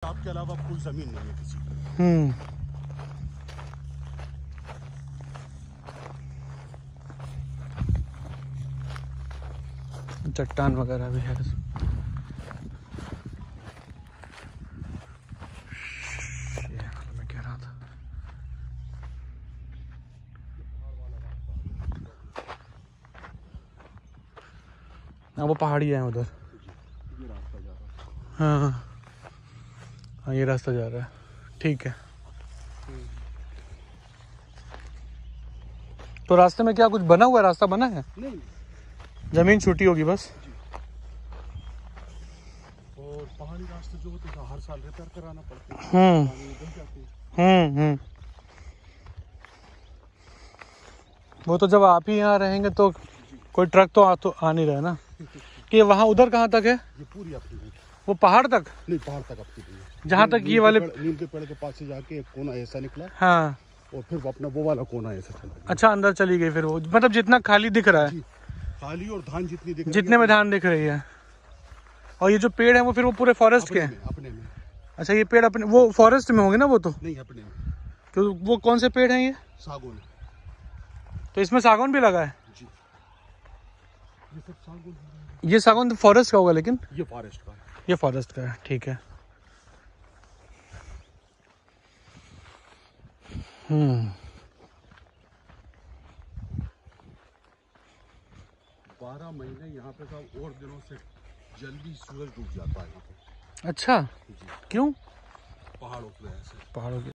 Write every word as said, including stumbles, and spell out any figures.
आपके अलावा कोई जमीन नहीं है किसी की। हम्म चट्टान वगैरह भी है। मैं कह रहा था हाँ वो पहाड़ी है उधर। ये रास्ता जा रहा है। हाँ हाँ ये रास्ता जा रहा है, ठीक है। तो रास्ते में क्या कुछ बना हुआ है? रास्ता बना है? नहीं, जमीन छूटी होगी बस। और पहाड़ी रास्ते जो होते हैं हर साल रिपेयर कराना पड़ता है। हम्म पानी में बह जाते हैं। हम्म हम्म वो तो जब आप ही यहाँ रहेंगे तो कोई ट्रक तो आ तो आ नहीं रहा है ना। कि वहाँ उधर कहाँ तक है? ये पूरी अपनी है। वो पहाड़ तक? नहीं, पहाड़ तक अपनी नहीं है। जहाँ तक ये वाले नीम के पेड़ के पास से जाके एक कोना ऐसा निकला। हाँ और फिर वो अपना वो वाला कोना ऐसा चला गया। अच्छा अंदर चली गई फिर वो, मतलब जितना खाली दिख रहा है, खाली और धान जितनी दिख जितने में धान दिख रही है। और ये जो पेड़ है वो फिर वो पूरे फॉरेस्ट के हैं? अपने में। अच्छा ये पेड़ अपने वो फॉरेस्ट में होंगे ना वो तो? नहीं, अपने में। तो वो कौन से पेड़ हैं ये? सागौन। तो इसमें सागौन भी लगा है? जी, ये सब सागौन। ये सागौन तो फॉरेस्ट का होगा, लेकिन ये फॉरेस्ट का है। ये फॉरेस्ट का है, ठीक है। हम्म बारह महीने यहाँ पे सब और दिनों से जल्दी सूरज डूब जाता है यहाँ पे। अच्छा, क्यों? पहाड़ों की वजह से। पहाड़ों की